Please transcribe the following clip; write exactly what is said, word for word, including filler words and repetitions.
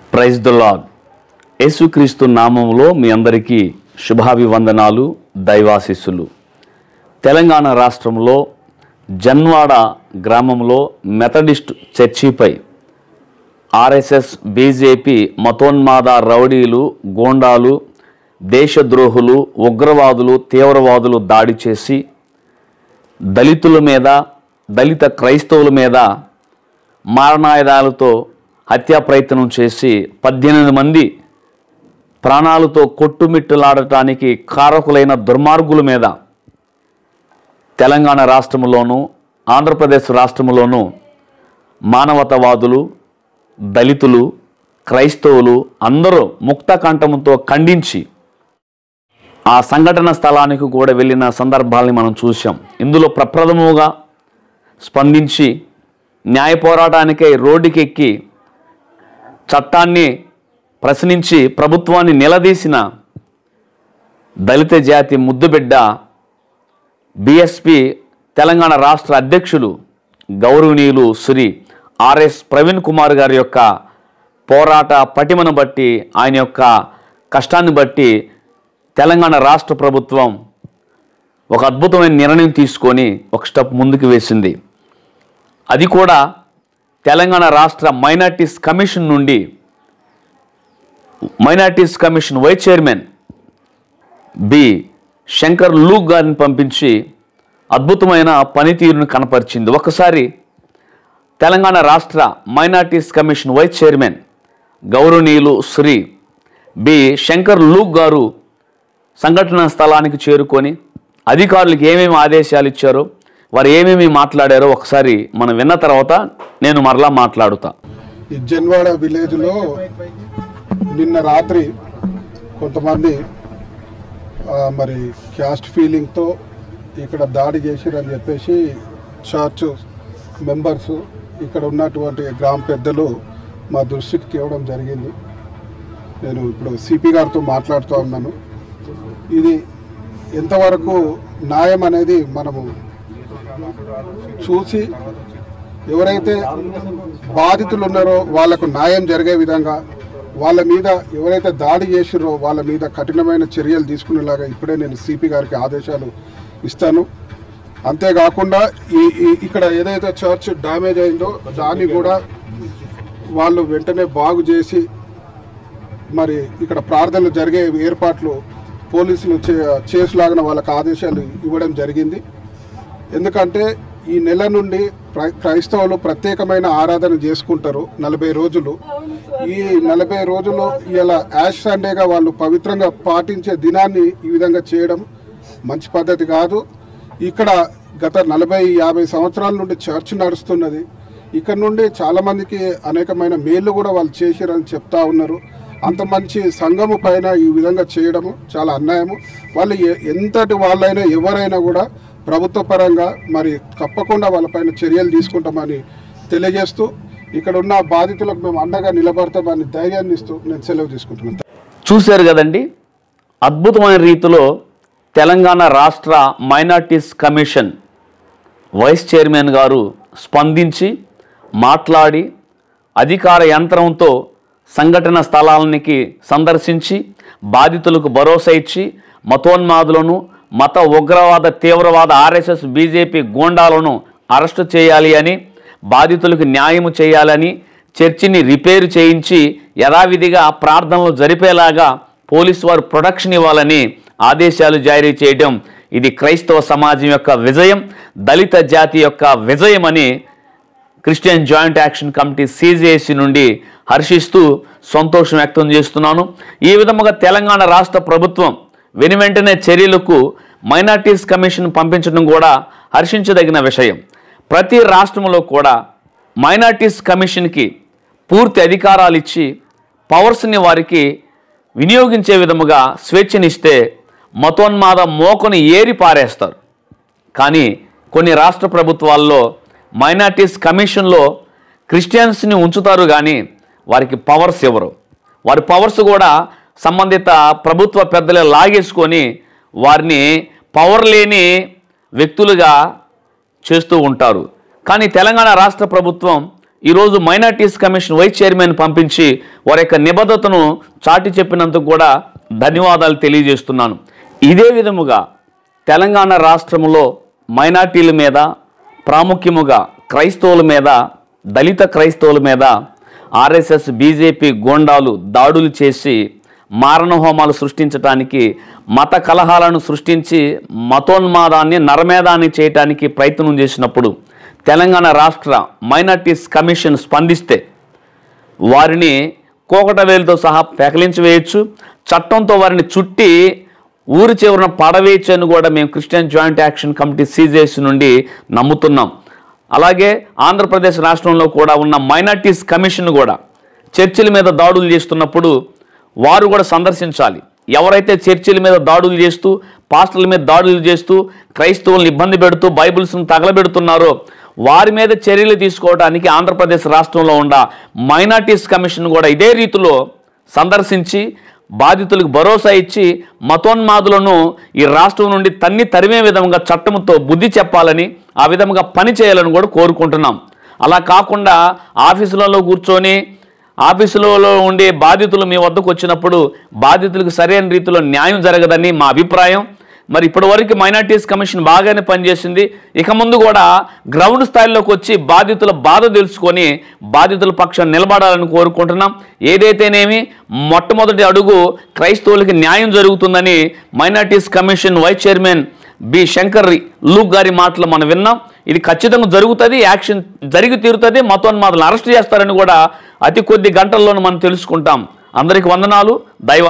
Praise the lord. యేసుక్రీస్తు నామములో మీ అందరికీ శుభాభివందనాలు, దైవాశీస్సులు. తెలంగాణ రాష్ట్రంలో జన్వాడ గ్రామంలో మెథడిస్ట్ చర్చిపై ఆర్ఎస్ఎస్, బీజేపీ మతోన్మాద రౌడీలు, గోండాలు, దేశద్రోహులు, ఉగ్రవాదులు, తీవ్రవాదులు దాడి చేసి దళితుల మీద, దళిత క్రైస్తవుల మీద మారణాయుధాలతో హత్యా ప్రయత్నం చేసి పద్దెనిమిది మంది ప్రాణాలతో కొట్టుమిట్టులాడటానికి కారకులైన దుర్మార్గుల మీద తెలంగాణ రాష్ట్రంలోనూ ఆంధ్రప్రదేశ్ రాష్ట్రంలోనూ మానవతావాదులు, దళితులు, క్రైస్తవులు అందరూ ముక్త కంఠంతో ఖండించి ఆ సంఘటన స్థలానికి కూడా వెళ్ళిన సందర్భాల్ని మనం చూసాం. ఇందులో ప్రప్రథముగా స్పందించి న్యాయ పోరాటానికై రోడ్డుకెక్కి చట్టాన్ని ప్రశ్నించి ప్రభుత్వాన్ని నిలదీసిన దళిత జాతి ముద్దుబిడ్డ బీఎస్పీ తెలంగాణ రాష్ట్ర అధ్యక్షులు గౌరవనీయులు శ్రీ ఆర్ఎస్ ప్రవీణ్ కుమార్ గారి యొక్క పోరాట పటిమను బట్టి, ఆయన యొక్క కష్టాన్ని బట్టి తెలంగాణ రాష్ట్ర ప్రభుత్వం ఒక అద్భుతమైన నిర్ణయం తీసుకొని ఒక స్టెప్ ముందుకు వేసింది. అది కూడా తెలంగాణ రాష్ట్ర మైనార్టీస్ కమిషన్ నుండి minorities commission vice chairman B Shankar Luke గారిని పంపించి అద్భుతమైన పనితీరును కనపరిచింది. ఒకసారి తెలంగాణ రాష్ట్ర మైనార్టీస్ కమిషన్ వైస్ చైర్మన్ గౌరవనీయులు శ్రీ బి శంకర్ లూక్ గారు సంఘటనా స్థలానికి చేరుకొని అధికారులకు ఏమేమి ఆదేశాలు ఇచ్చారో, వారు ఏమేమి మాట్లాడారో ఒకసారి మనం విన్న తర్వాత నేను మరలా మాట్లాడుతా. ఈ జన్వాడ విలేజ్లో నిన్న రాత్రి కొంతమంది మరి క్యాస్ట్ ఫీలింగ్తో ఇక్కడ దాడి చేసిరని చెప్పేసి చర్చ్ మెంబర్స్, ఇక్కడ ఉన్నటువంటి గ్రామ పెద్దలు మా దృష్టికి తేవడం జరిగింది. నేను ఇప్పుడు సిపి గారితో మాట్లాడుతూ ఉన్నాను. ఇది ఎంతవరకు న్యాయం అనేది మనము చూసి ఎవరైతే బాధితులు ఉన్నారో వాళ్ళకు న్యాయం జరిగే విధంగా, వాళ్ళ మీద ఎవరైతే దాడి చేసిరో వాళ్ళ మీద కఠినమైన చర్యలు తీసుకునేలాగా ఇప్పుడే నేను సిపి గారికి ఆదేశాలు ఇస్తాను. అంతేకాకుండా ఈ ఇక్కడ ఏదైతే చర్చ్ డ్యామేజ్ అయిందో దాన్ని కూడా వాళ్ళు వెంటనే బాగు చేసి మరి ఇక్కడ ప్రార్థనలు జరిగే ఏర్పాట్లు పోలీసులు చే చేసులాగిన వాళ్ళకి ఆదేశాలు ఇవ్వడం జరిగింది. ఎందుకంటే ఈ నెల నుండి క్రైస్తవులు ప్రత్యేకమైన ఆరాధన చేసుకుంటారు నలభై రోజులు. ఈ నలభై రోజులు ఇలా యాష్ సండేగా వాళ్ళు పవిత్రంగా పాటించే దినాన్ని ఈ విధంగా చేయడం మంచి పద్ధతి కాదు. ఇక్కడ గత నలభై యాభై సంవత్సరాల నుండి చర్చ్ నడుస్తున్నది. ఇక్కడ నుండి చాలామందికి అనేకమైన మేళ్ళు కూడా వాళ్ళు చేశారని చెప్తా ఉన్నారు. అంత మంచి సంఘము పైన ఈ విధంగా చేయడము చాలా అన్యాయము. వాళ్ళు ఎంతటి వాళ్ళైనా ఎవరైనా కూడా ప్రభుత్వ పరంగా మరి తప్పకుండా వాళ్ళపైన చర్యలు తీసుకుంటామని తెలియజేస్తూ, ఇక్కడ ఉన్న బాధితులకు మేము అండగా నిలబడతామని ధైర్యాన్ని ఇస్తూ నేను సెలవు తీసుకుంటున్నాను. చూశారు కదండి, అద్భుతమైన రీతిలో తెలంగాణ రాష్ట్ర మైనార్టీస్ కమిషన్ వైస్ చైర్మన్ గారు స్పందించి మాట్లాడి అధికార యంత్రంతో సంఘటన స్థలానికి సందర్శించి బాధితులకు భరోసా ఇచ్చి మతోన్మాదులను, మత ఉగ్రవాద తీవ్రవాద ఆర్ఎస్ఎస్, బీజేపీ గోండాలను అరెస్టు చేయాలి అని, బాధితులకు న్యాయము చేయాలని, చర్చిని రిపేరు చేయించి యథావిధిగా ప్రార్థనలు జరిపేలాగా పోలీసు వారు ప్రొటెక్షన్ ఇవ్వాలని ఆదేశాలు జారీ చేయడం ఇది క్రైస్తవ సమాజం యొక్క విజయం, దళిత జాతి యొక్క విజయం అని Christian joint action committee CJAC నుండి హర్షిస్తూ సంతోషం వ్యక్తం చేస్తున్నాను. ఈ విధముగా తెలంగాణ రాష్ట్ర ప్రభుత్వం వెను వెంటనే చర్యలకు మైనార్టీస్ కమిషన్ పంపించడం కూడా హర్షించదగిన విషయం. ప్రతి రాష్ట్రంలో కూడా మైనార్టీస్ కమిషన్కి పూర్తి అధికారాలు ఇచ్చి పవర్స్ని వారికి వినియోగించే విధముగా స్వేచ్ఛనిస్తే మతోన్మాద మోకను ఏరి పారేస్తారు. కానీ కొన్ని రాష్ట్ర ప్రభుత్వాల్లో మైనార్టీస్ కమిషన్లో క్రిస్టియన్స్ని ఉంచుతారు కానీ వారికి పవర్స్ ఇవ్వరు. వారి పవర్స్ కూడా సంబంధిత ప్రభుత్వ పెద్దలే లాగేసుకొని వారిని పవర్ లేని వ్యక్తులుగా చేస్తూ ఉంటారు. కానీ తెలంగాణ రాష్ట్ర ప్రభుత్వం ఈరోజు మైనార్టీస్ కమిషన్ వైస్ చైర్మన్ పంపించి వారి యొక్క నిబద్ధతను చాటి చెప్పినందుకు కూడా ధన్యవాదాలు తెలియజేస్తున్నాను. ఇదే విధముగా తెలంగాణ రాష్ట్రంలో మైనార్టీల మీద, ప్రాముఖ్యముగా క్రైస్తవుల మీద, దళిత క్రైస్తవుల మీద ఆర్ఎస్ఎస్ బీజేపీ గోండాలు దాడులు చేసి మారణ హోమాలు సృష్టించడానికి, మత కలహాలను సృష్టించి మతోన్మాదాన్ని, నరమేధాన్ని చేయటానికి ప్రయత్నం చేసినప్పుడు తెలంగాణ రాష్ట్ర మైనార్టీస్ కమిషన్ స్పందిస్తే వారిని కోకట వేలుతో సహా పెకలించి వేయచ్చు, చట్టంతో వారిని చుట్టి ఊరి చివరన పడవేయచ్చు అని కూడా మేము Christian joint action committee CJS నుండి నమ్ముతున్నాం. అలాగే ఆంధ్రప్రదేశ్ రాష్ట్రంలో కూడా ఉన్న మైనార్టీస్ కమిషన్ కూడా చర్చిల మీద దాడులు చేస్తున్నప్పుడు వారు కూడా సందర్శించాలి. ఎవరైతే చర్చిల మీద దాడులు చేస్తూ, పాస్టర్ల మీద దాడులు చేస్తూ, క్రైస్తవులను ఇబ్బంది పెడుతూ, బైబిల్స్ను తగలబెడుతున్నారో వారి మీద చర్యలు తీసుకోవడానికి ఆంధ్రప్రదేశ్ రాష్ట్రంలో ఉన్న మైనార్టీస్ కమిషన్ కూడా ఇదే రీతిలో సందర్శించి బాధితులకు భరోసా ఇచ్చి మతోన్మాదులను ఈ రాష్ట్రం నుండి తన్ని తరిమే విధంగా చట్టంతో బుద్ధి చెప్పాలని, ఆ విధంగా పని చేయాలని కూడా కోరుకుంటున్నాం. అలా కాకుండా ఆఫీసులలో కూర్చొని ఆఫీసులలో ఉండే బాధితులు మీ వద్దకు వచ్చినప్పుడు బాధితులకు సరైన రీతిలో న్యాయం జరగదని మా అభిప్రాయం. మరి ఇప్పటివరకు మైనార్టీస్ కమిషన్ బాగానే పనిచేసింది. ఇక ముందు కూడా గ్రౌండ్ స్థాయిలోకి వచ్చి బాధితుల బాధ తెలుసుకొని బాధితుల పక్షాన్ని నిలబడాలని కోరుకుంటున్నాం. ఏదైతేనేమి మొట్టమొదటి అడుగు క్రైస్తవులకి న్యాయం జరుగుతుందని minorities commission vice chairman B Shankar Luke గారి మాటలు మనం విన్నాం. ఇది ఖచ్చితంగా జరుగుతుంది, యాక్షన్ జరిగి తీరుతుంది, మతోన్మాదులను అరెస్ట్ చేస్తారని కూడా అతి కొద్ది గంటల్లోనూ మనం తెలుసుకుంటాం. అందరికీ వందనాలు. దైవ